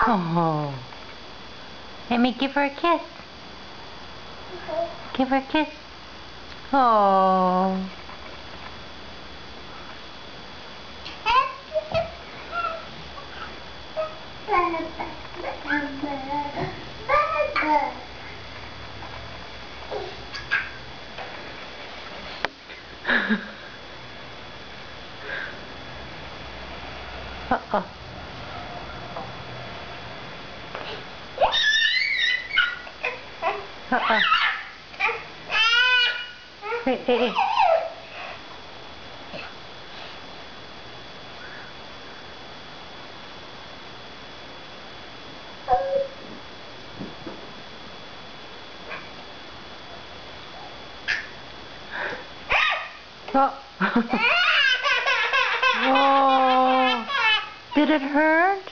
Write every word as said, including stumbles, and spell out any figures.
Oh. Amy, give her a kiss. Give her a kiss. Oh. Uh-oh. Uh-oh. Hey, hey, hey. Oh. Oh. Did it hurt?